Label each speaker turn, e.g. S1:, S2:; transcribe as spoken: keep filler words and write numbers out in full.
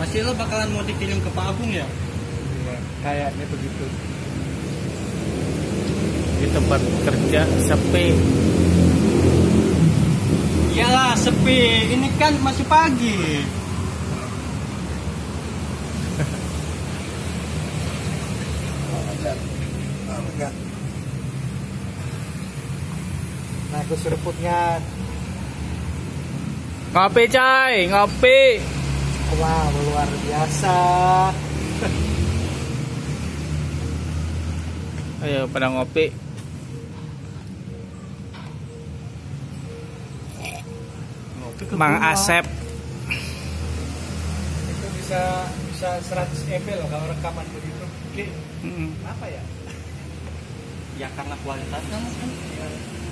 S1: Pasti lo bakalan mau dikirim ke Pak Agung ya?
S2: Iya, kayaknya begitu. Di tempat kerja sepi.
S1: Iyalah sepi, ini kan masih pagi.
S2: Nah, aku seruputnya.
S3: Ngopi coy, ngopi.
S2: Wah, luar biasa.
S3: Ayo pada ngopi.
S1: Ngopi ke
S3: Mang
S1: rumah.
S3: Asep.
S2: Itu bisa bisa seratus ml loh kalau rekaman begitu. Oke.
S3: Mm.
S2: Apa ya?
S1: Ya karena kualitasnya kan.